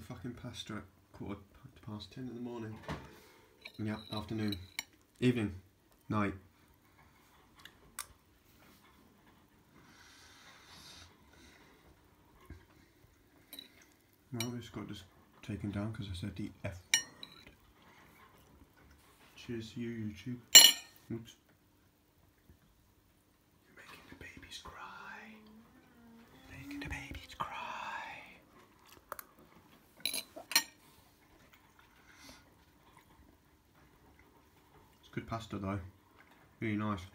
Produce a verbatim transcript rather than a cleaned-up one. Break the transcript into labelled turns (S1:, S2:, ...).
S1: fucking pasta at quarter past ten in the morning. Yeah, afternoon. Evening. Night. Well, this got just taken down because I said the F word. Cheers to you, YouTube. Oops. You're making the babies cry. Making the babies cry. It's good pasta though. Really nice.